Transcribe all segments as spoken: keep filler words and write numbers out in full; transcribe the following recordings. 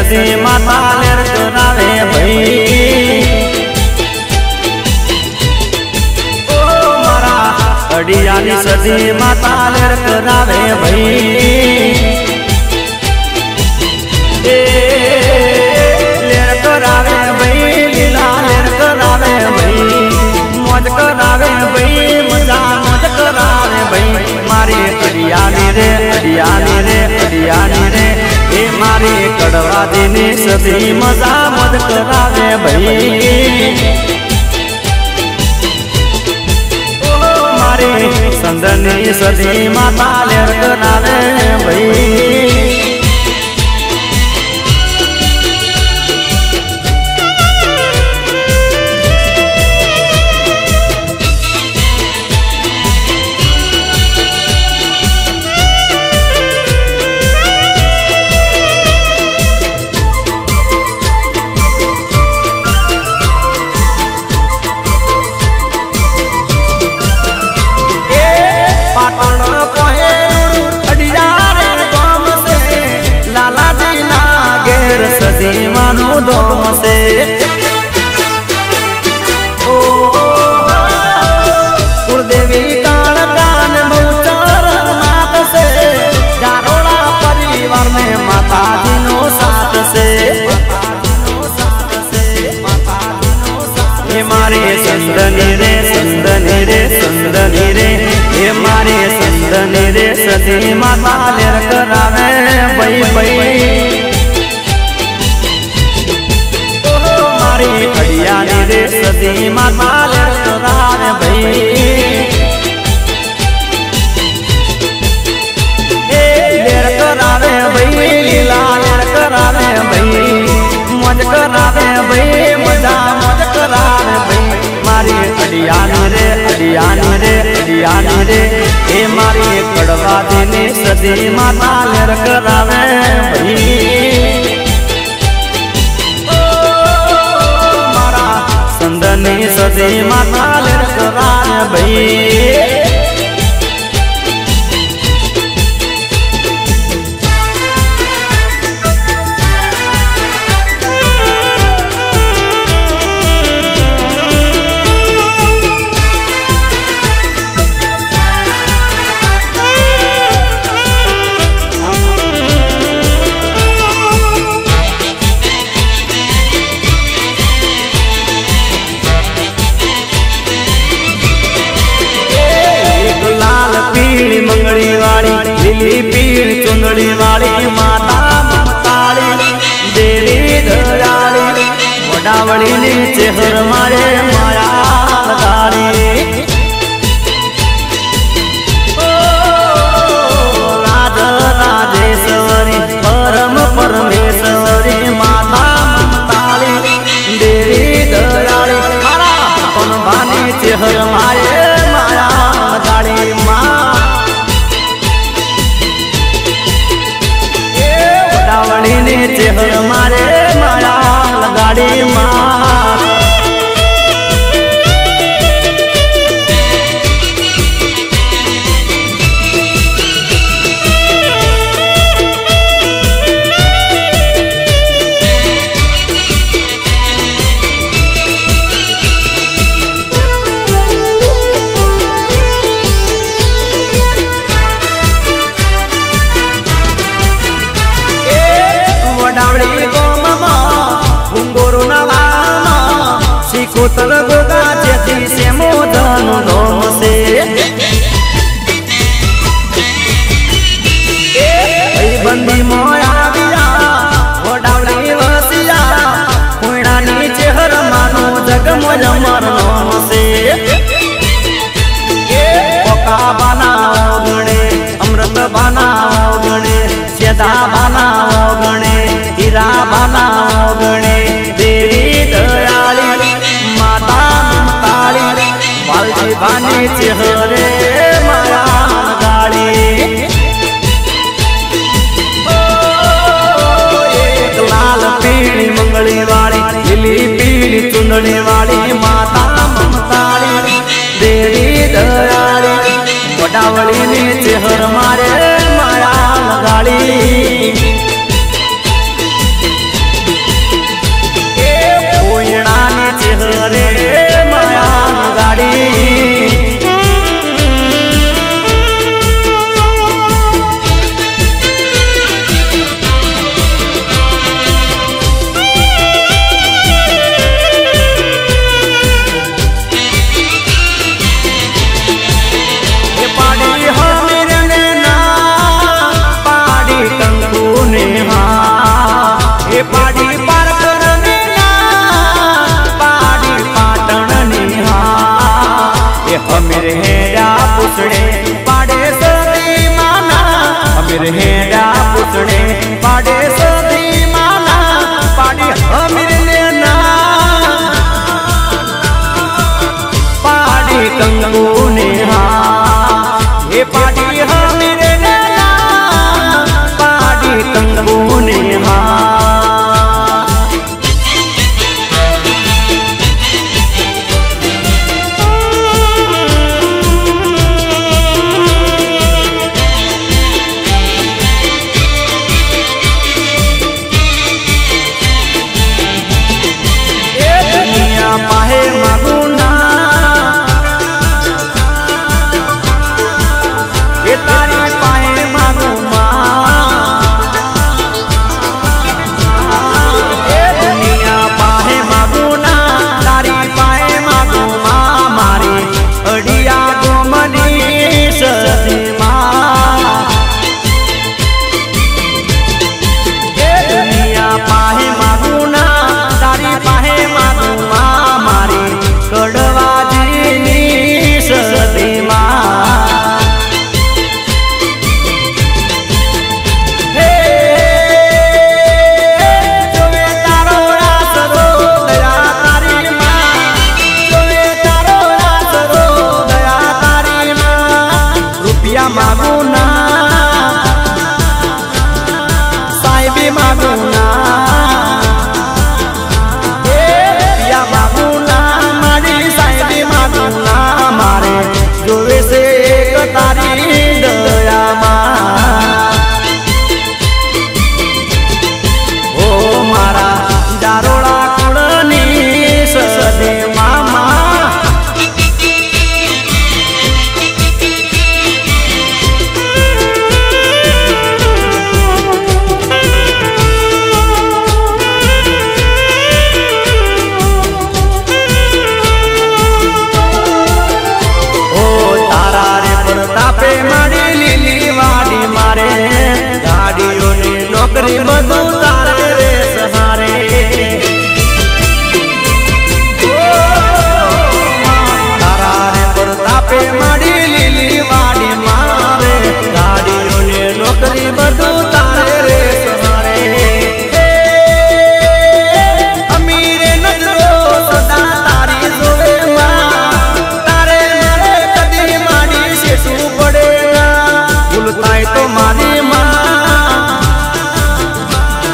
सदी माता लेर करावे भाई ओ मारा अडियानी सदी माता लेर करावे भाई लेर करावे भाई लीला लेर करावे भाई मौज करावे भाई मजा मौज करावे भाई मारी अडियानी रे अडियानी रे अडियानी रे ए मारी कड़वा दीनी सदी मजा मौज करावे भाई ओ मारी संदनी सदी माता लेर करावे भाई मानो दोम से ओ कुलदेवी काल कान बहुचार नाथ से जारोड़ा परिवार में माता दिनो साथ से ये मारे संदनी रे संदनी रे संदनी रे ये मारे संदनी रे सदी माता लेर करावे बई बई अडियानी रे सदी माता लेर करावे भाई लेर करावे भाई लीला लेर करावे भाई मौज करावे भाई मजा मौज करावे भाई मारी अडियानी रे अडियानी रे अडियानी रे ए मारी कड़वा दीनी सदी माता लेर करावे भाई संदनी सदी माता लेर करावे भाई मंगली वाली लिली पीड़ चुंदड़ी वाली माता ममताली देवी दयाली वडावली नीचे हर मारे माया लगाली ओ राज राजेश्वरी परम परमेश्वरी माता ममताली देवी दयाली मारा कौन बानी चेहर मारे माया लगाली माँ नीचे हर मारे माया लगाड़ी माँ कोतल गोगा जेती से मोदन दोम से बंदी मोया बिया वडावली वसिया कोयना नीचे हर मानो जग मोज मरनोम से कोका बनाओ गणे अमृत बनाओ गणे सेदा बनाओ गणे हीरा बनाओ गणे देवी दयाली बानी चेहरे माया गाड़ी एक लाल पीली मंगली वाली लिली पीली चुंदड़ी वाली माता ममताली देवी दयाली वडावली नीचे हर मारे माया गाड़ी हमीर हेड़ा पुतणे पाड़े सदी माना पाड़ी हमीर लेना पाड़ी कंगू नेहा ये पाड़ी हमीर लेना पाड़ी कंगू नेहा मागुना साहिबी मागुना या मागुना मारी साहिबी मागुना मारे जोवे से एक तारी दया ओ मारा जारोड़ा कुड़नी सदे मामा नौकरी बदू तारे रे सहारे तारा रे प्रतापे माड़ी लीली वाड़ी मारे गाड़ियों ने नौकरी बदू तारे रे सहारे अमीरे नजरो सदा तारी जोवे मां तारे मारे कदी माड़ी से तू पड़ेगा भूलताई तो मारी मां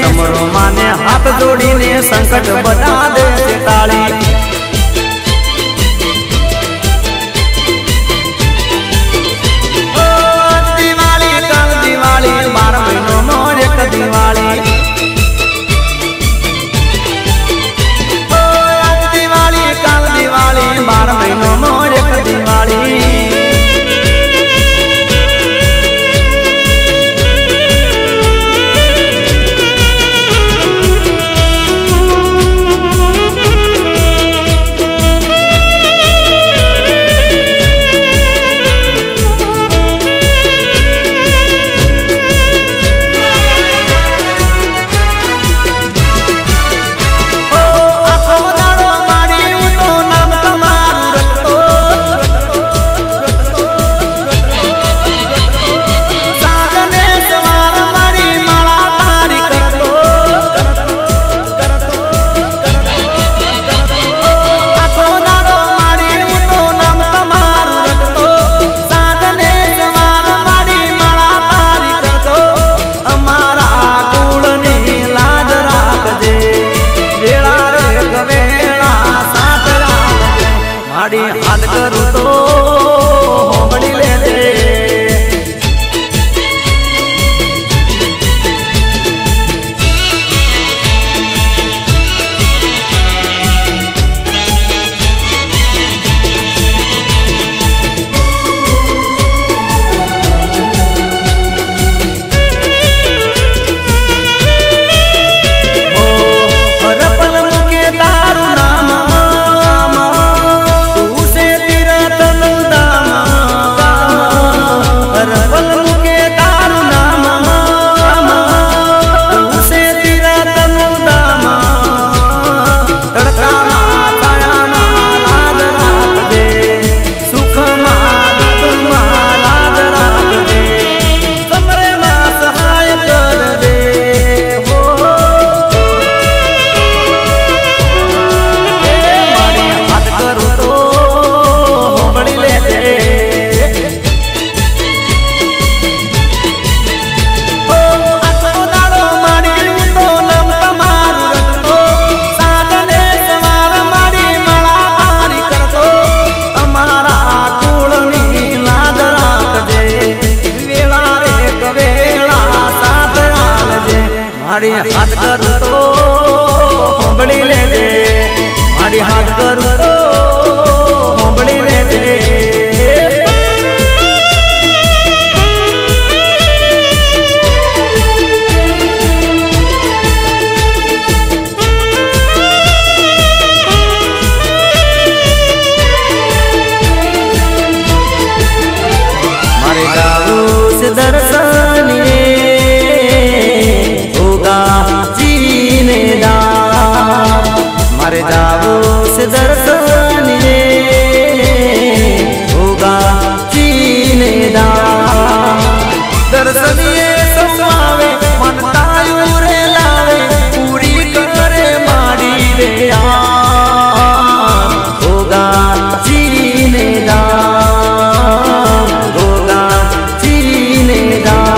समरो माने हाथ जोड़ीने संकट बता दे ताली। दिवाली कल दिवाली बारह महीनों में एक दिवाली। दिवाली कल दिवाली बारह महीनों में एक दिवाली। हाथ करूँ तो बड़ी ले ले हाथ करूँ तो बड़ी ले ले मारी हाथ करूँ तो बड़ी ले ले। मारे गाँव से दर्शन मारे जाओ से दर्शन होगा चीने दा दर्शन ये समावे मन तायूरे लावे पूरी करे मारी रे होगा चीने दा होगा चीने दा।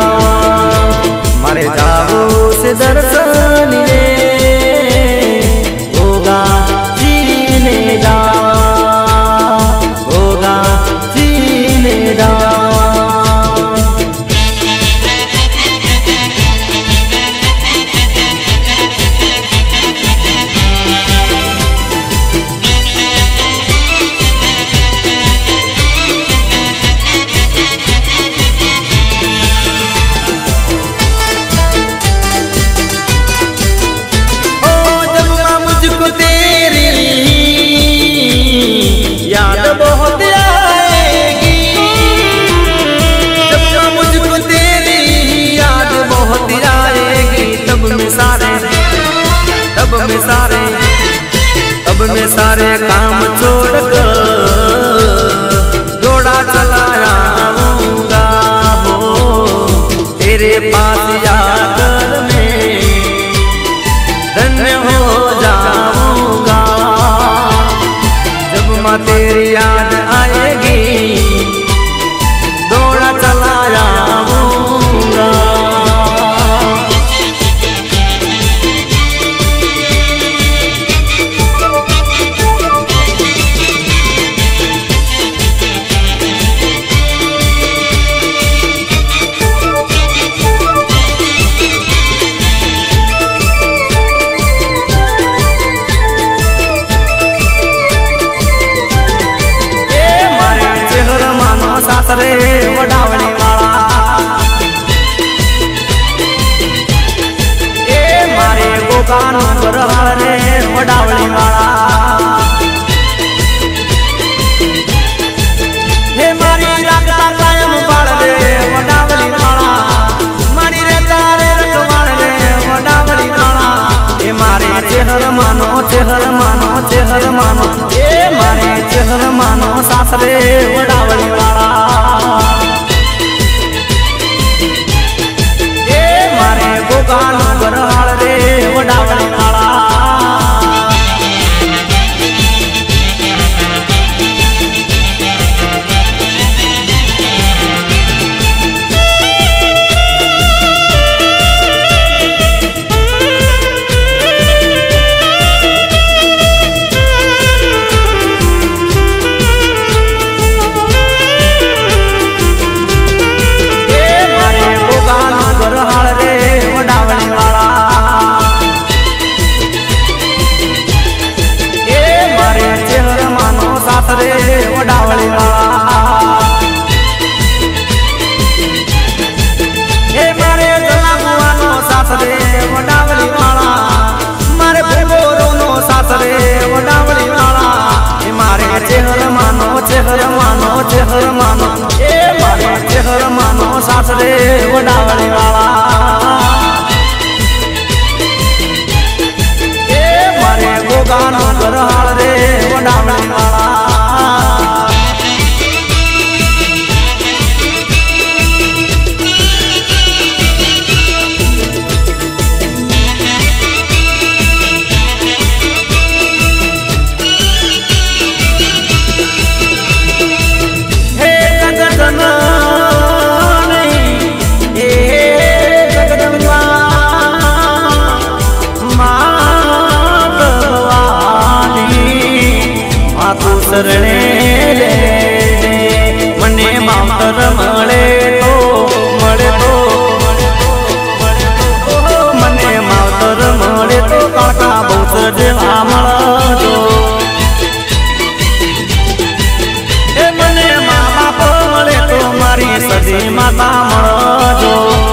गोगानो गरहाळ रे वडावळी वाला हे मारी रागता कायम बाळ रे वडावळी वाला मारी रे तारे रखवाळ रे वडावळी वाला हे मारे चेहर मानो चेहर मानो चेहर मानो हे मारे चेहर मानो सासरे वडावळी वाला गोगानो गरहाळ रे वडावळी वाला वडावळी वाला हे मारे जलामुआनो सासरे वडावळी वाला मारे भोरोनो सासरे वडावळी वाला हे मारे चेहर मानो चेहर मानो चेहर मानो हे मारे चेहर मानो सासरे वडावळी वाला हे मारे गोगानो गरहाळ रे वडावळी वाला शरणे रे मने मावतर मळे तो मळे तो मने मावतर मळे तो काका बहुतर जेवा मळतो हे मने मा बाप मळे तो मारी सजी माता मळतो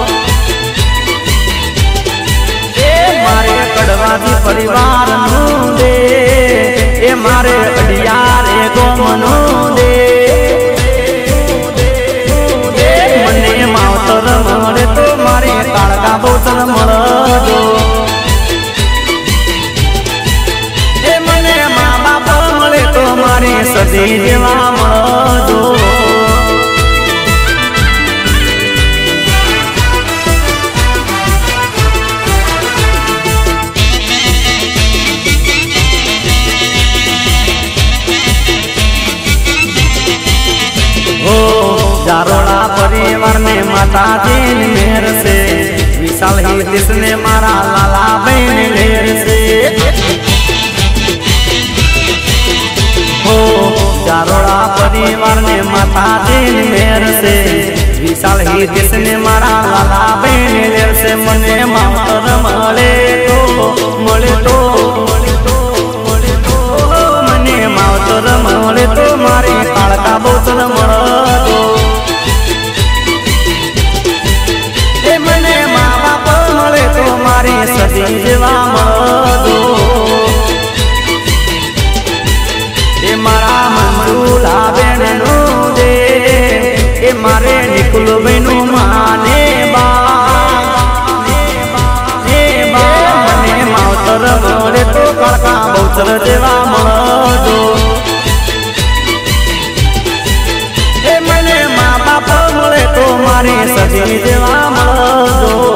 हे मारे कड़वाजी परिवार नु दे हे मारे अडियार गोमनो दे मने मावतर मळे तो मारे काळका बहुतर मळतो हे मने मा बाप मळे तो मारे सजी जेवा मळतो जारोड़ा परिवार ने माता जी मेहर से विशाल ही देश ने मारा लाला बहन लेर से हो जारोड़ा परिवार ने माता जी मेहर से विशाल ही देश ने मारा लाला बहन लेर से मने मावतर मळे तो मळे तो मने मावतर मळे तो मारी काळका बहुतर मळतो सजी जेवा मळतो हे मारा मंजूला बेननो दे हे मारे निकुल बेनु माने बा हे बा मने मावतर मळे तो काळका बहुतर जेवा मळतो हे मने मा बाप मळे तो मारी सजी जेवा मळतो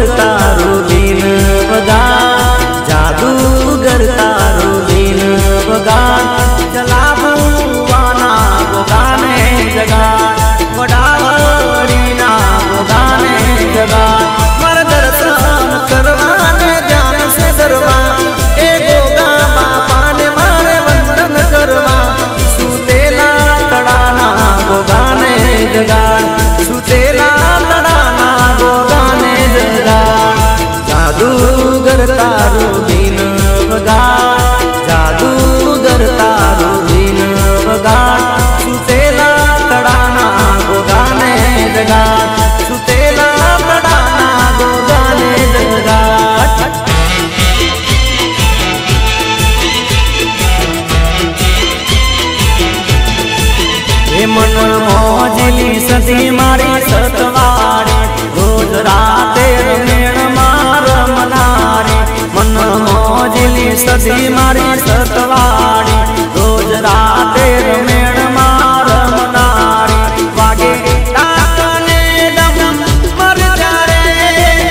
तारू दिन बगान, जादूगर तारू दिन बगान, चलाबुवाना गोगाने जगान, वडावरीना गोगाने जगान, मर दर्शन करवाने जान से दरवा, ए गोगा बापा ने मारे वंदन करवा, सुतेला तड़ाना गोगाने जगान, सुतेला तड़ाना गोगाने जगान, जादूगर तारू दिन बगान, जादूगर तारू दिन बगान, सुतेला तड़ाना गोगाने जगान, सुतेला तड़ाना गोगाने जगान। हे मन मोजली सती मारी सतवारी, रोज राते मेण मार मनारी, मन मोजली सती मारी सतवारी, रोज राते मेण मार मनारी, वागे टाकने दम मर जा रे,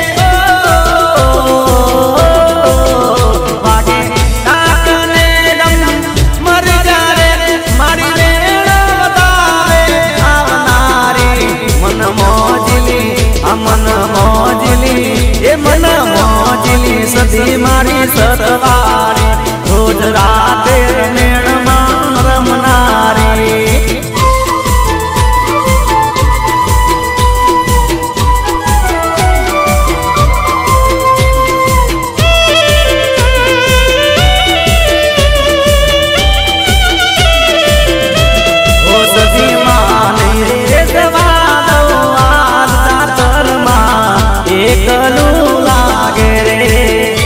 वागे टाकने दम मर जा रे, मारी मेण बतावे आवनारी, मन मोजली मन मोजली ये मन मोजली सती मारी सतवारी, रोज राते मेण मार मनारी। ओ सती माने रे जवा दो आज दातर मां एकलू लागे रे,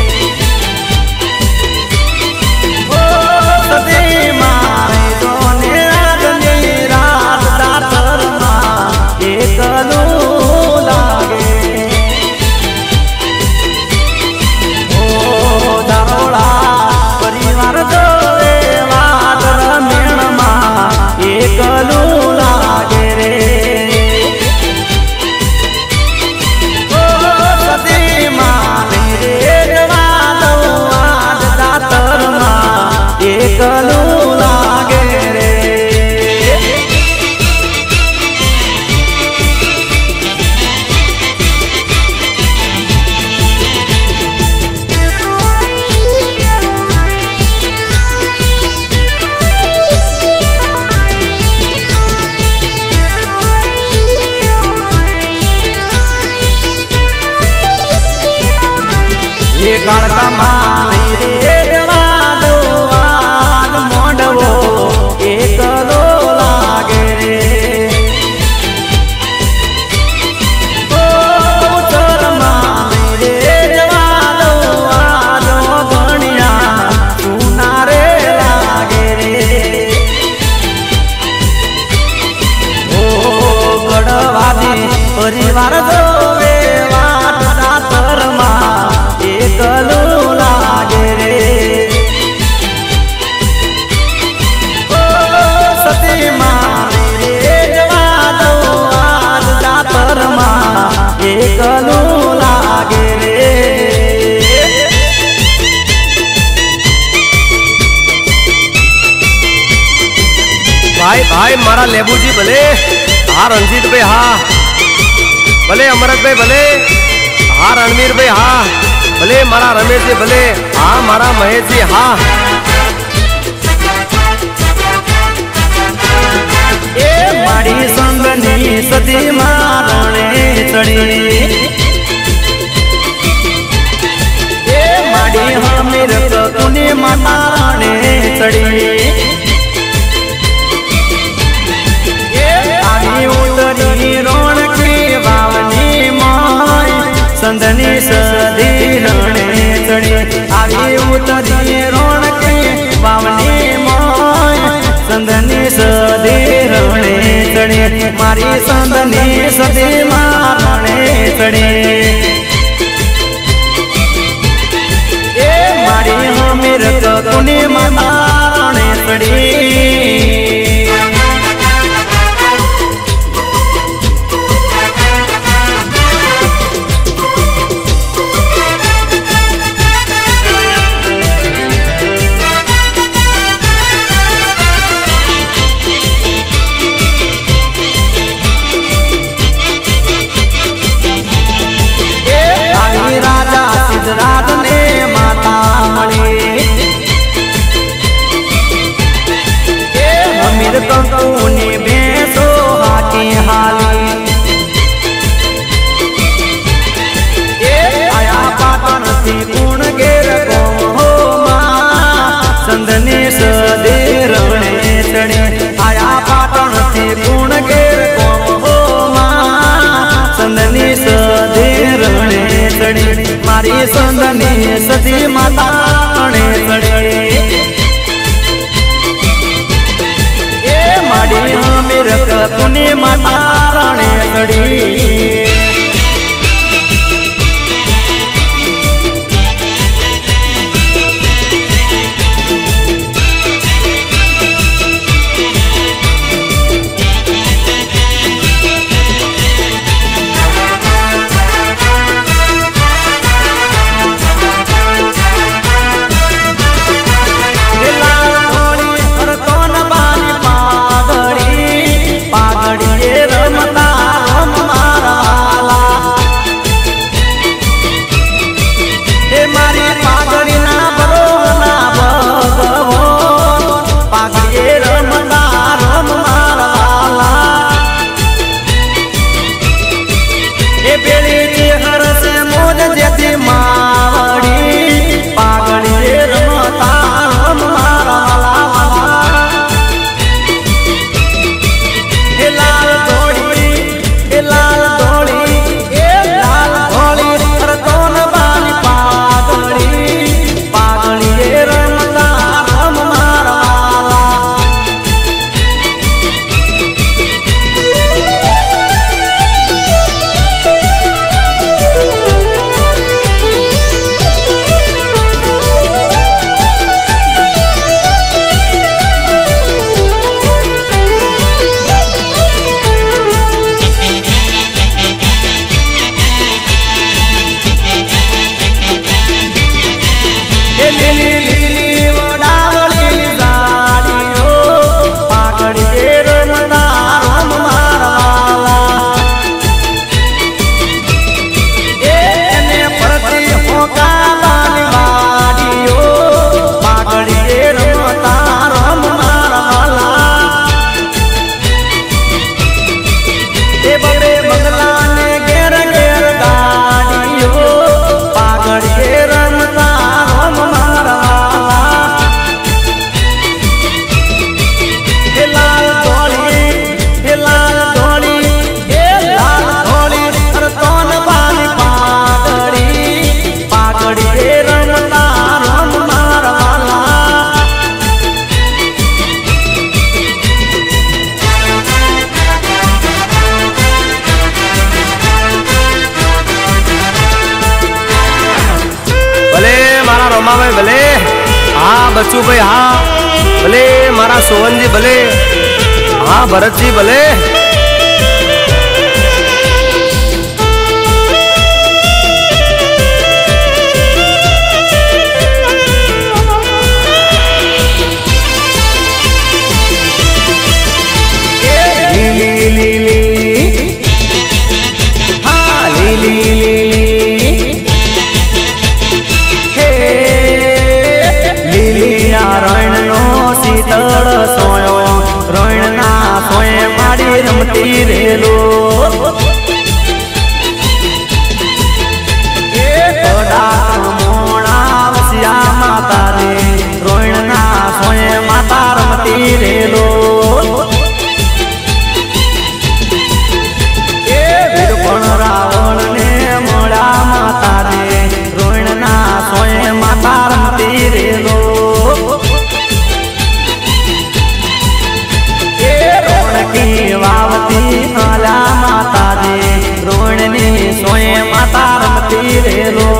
ओ सती माने दोने राजनी रात दातर मां एकलू लागे, ओ दारोड़ा परिवार जोड़े वादर मेण मां एकलू लागे रे, ओ सती माने रे जवा दो आज दातर मां एकलू लागे रे। ये कालका माई रे जवा दो आज मोंडवो एकलो लागे रे, ओ उतर माई रे जवा दो आज गणिया सुना रे लागे रे, ओ गढ़वादी परिवार जोवे वाट दातर मां एकलू लागे रे, ओ सती माने रे जवा दो आज दातर मां एकलू लागे रे। भाई भाई मारा लेबू जी भले, हाँ रंजीत भाई हाँ भले, अमृत भाई भले, हाँ रणवीर भाई हाँ भले, मारा रमेश जी भले, हाँ मारा महेश जी हाँ। ए मारी संगनी सती मारणे चढ़ी, ए मारी हमीर ककुनी मारणे चढ़ी, ए आनी उतरी रोण की वावनी माय, संदनी सदी रणे चढ़ी, आवी उतरी रोण की वावनी माय, संदनी सदी रणे चढ़ी, मारी संदनी सदी मारणे चढ़ी, ए मारी हमीर ककुनी मारणे चढ़ी। सदी माता णे चढ़े ए माड़ी मेरे कतुनी माता णे चढ़ी भाई भले हाँ बच्चू भाई हाँ भले मारा सोहन जी भले हाँ भरत जी भले ली ली ली हाँ ली ली ली रण नो शीतल सोयो रण ना सोए माड़ी रमती रेलो मोड़ा वसिया माता रे रोण ना सोए माता रमती रेलो रावण ने मोड़ा माता रे रोण ना सोए माता रमती रेलो वावती आला माता रे रोण ने सोए माता रमती रेलो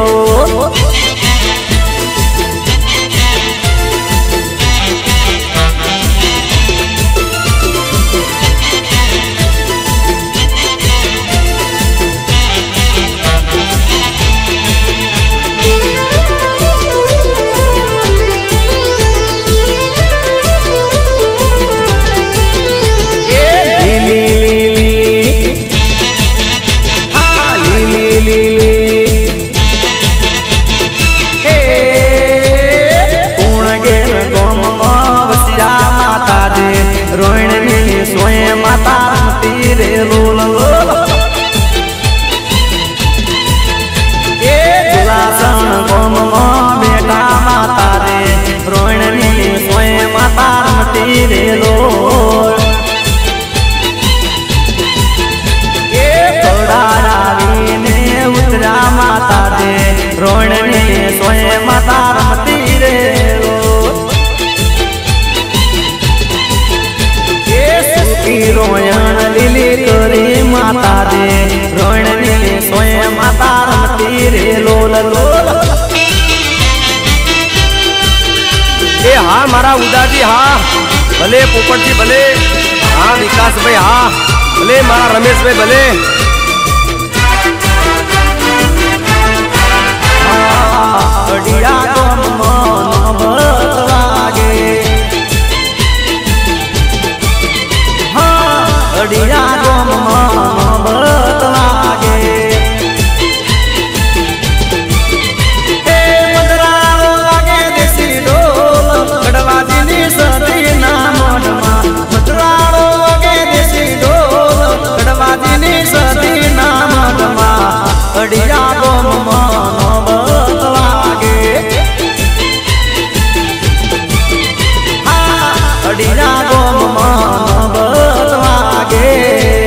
रोहिण ने सोए माता रमती रे लोल ए दुलासन गोम बेटा माता रे रोहिण ने सोए माता रमती रे लोल ए थोड़ा रावी ने उतरा माता रे रोहिण ने सोए भले पोपट जी भले हाँ विकास भाई हाँ भले मारा रमेश भाई भले अड़िया गोम मन बतलागे हाँ अड़िया गोम मन बतलागे ए मदराओ लागे देसी ढोल गढ़वादी नी सदी ना मोडमा मदराओ लागे देसी ढोल गढ़वादी नी सदी ना मोडमा अड़िया गोम मन अड़िया गोम मन बतलागे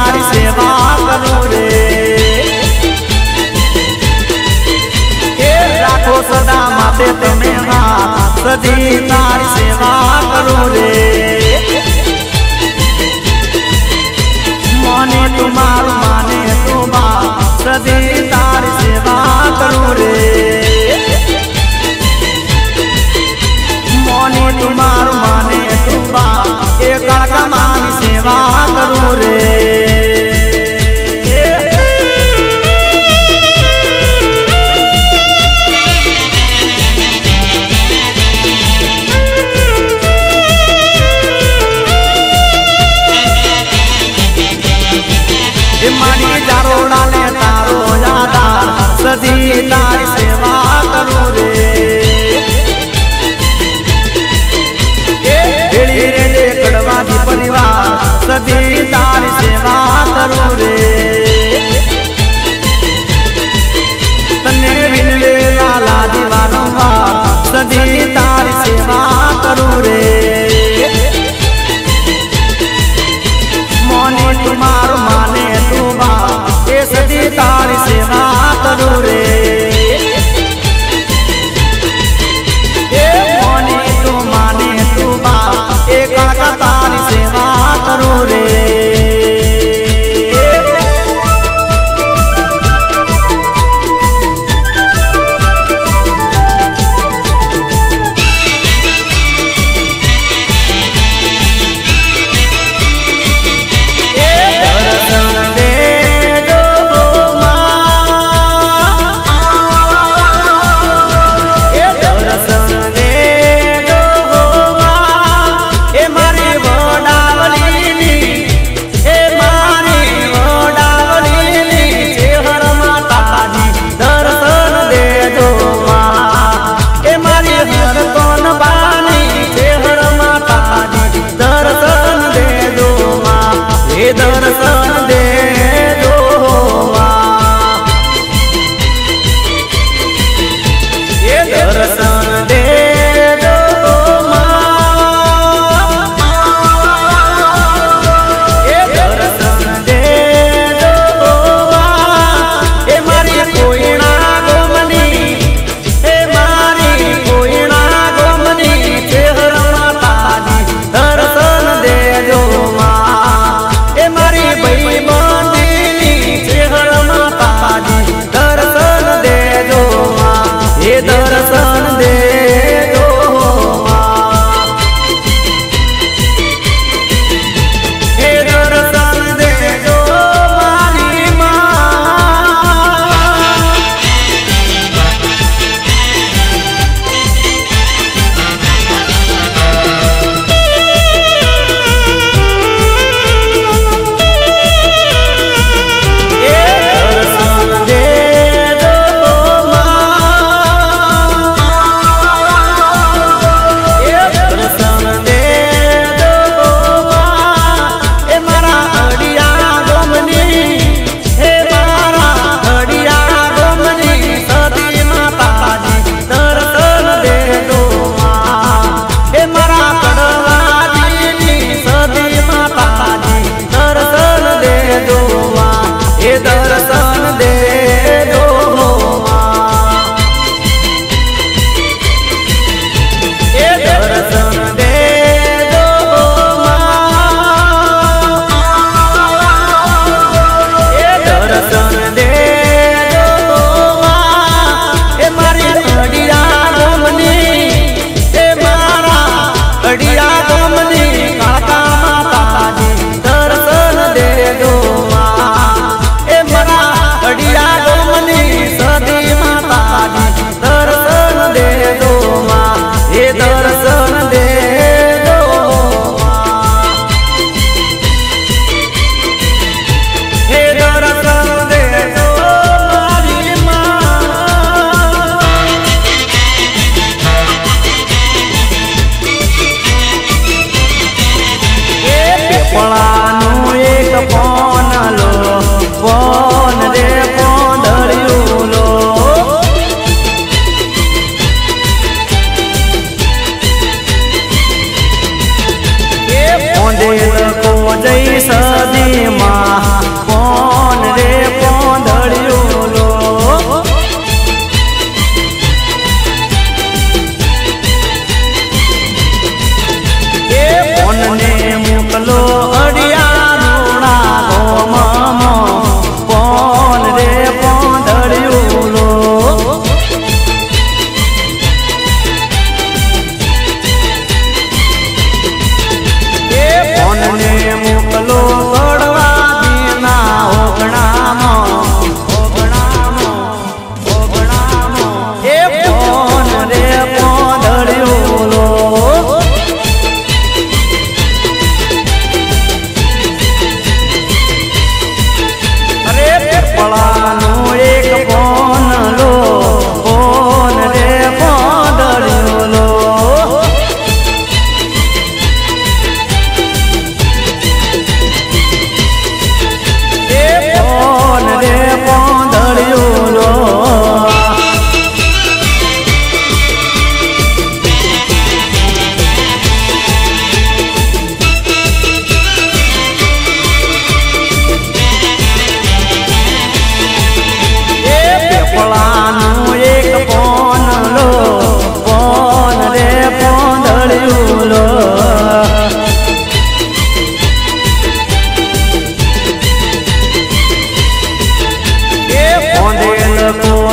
तारी सेवा करूं रे ए राखो सदा माते तमे हाथ सदी तारी सेवा करूं रे माने तुम्हार माने तू बा सदी तारी सेवा करूं रे माने तुम्हार माने तू बा एक कड़का मानी सेवा करूं रे मानी जारो डाले तारो यादा सदी तारी सेवा करूं रे भेड़ी रे दे कड़वादी परिवार सदी तारी सेवा करूं रे तन्ने बिनले लाला दीवानों सदी तारी सेवा करूं रे मोने तुम्हार माने तू बा ए सदी तारी सेवा करूं रे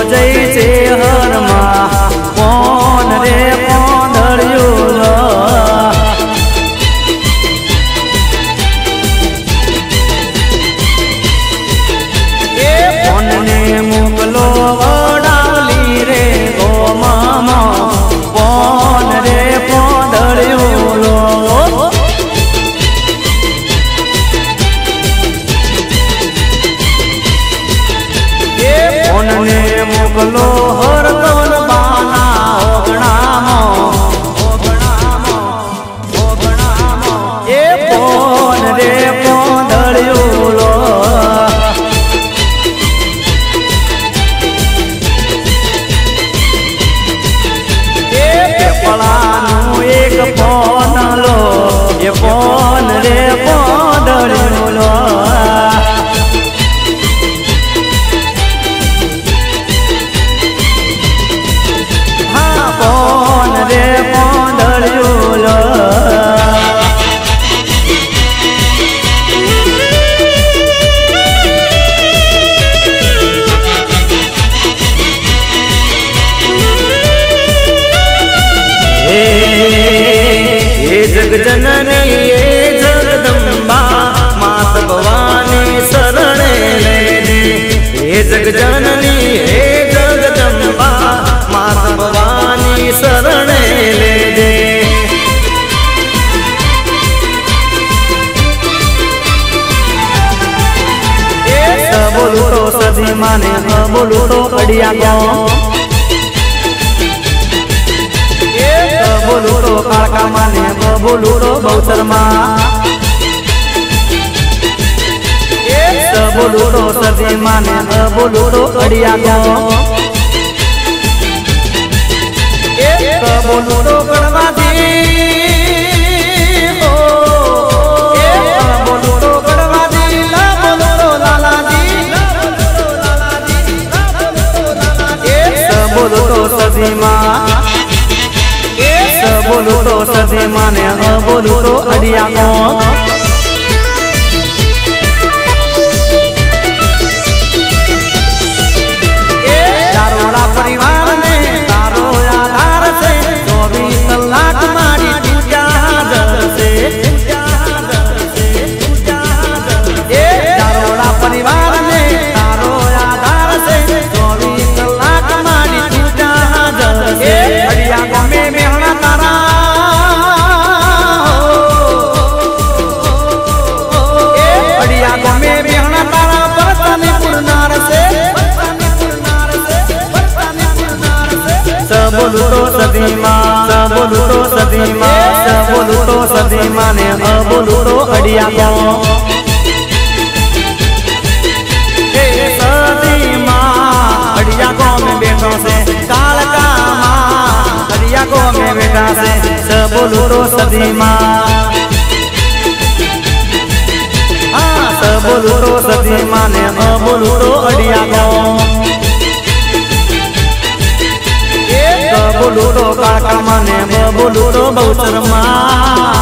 जई छे हर मां कोन रे पोंधड़ियो लो ए कोन ने मोकलो वडावली रे गो मामा कोन रे पोंधड़ियो लो ने मोकलो हर कौन बाना ओगणामो ओगणामो ओगणामो ए कोन रे पोंधड़ियो लो ए पेपळानु एक फोन लो ए फोन रे पोंधड़ियो लो कोन रे पोंधड़ियो लो हे जग जननी हे जगदम्बा मात भवानी शरण ले दे हे जग जननी हे जगदम्बा मात भवानी शरण ले दे बोलू तो सदी माने बोलू तो अड़िया को बोलू तो काका माने बोलू तो बहुचर मां बोलू तो सदी माने बोलू तो अड़िया को बोलू तो गणवादी हो बोलू तो गणवादी ला बोलू तो लालाजी बोलू तो सदी मां बोलू तो सदी माने बोलू तो अड़िया को परिवार ने तारो आधार से चौबीस लाख मारी पूजा से चारोड़ा परिवार ने तारो आधार से चौबीस लाख मारी पूजा से अड़िया को में मेहना तारा अड़िया को में मेहना तारा बरतनी पुरनार से बोलू तो सदी मां बोलू तो सदी मां बोलू तो सदी मां ने बोलू तो अड़िया को सदी मां अड़िया को में बैठो से काल का मां अड़िया को में बैठा से बोलू तो सदी मां हाँ बोलू तो सदी मां ने बोलू तो अड़िया को बोलू तो काका माने बोलू तो बहुचर मां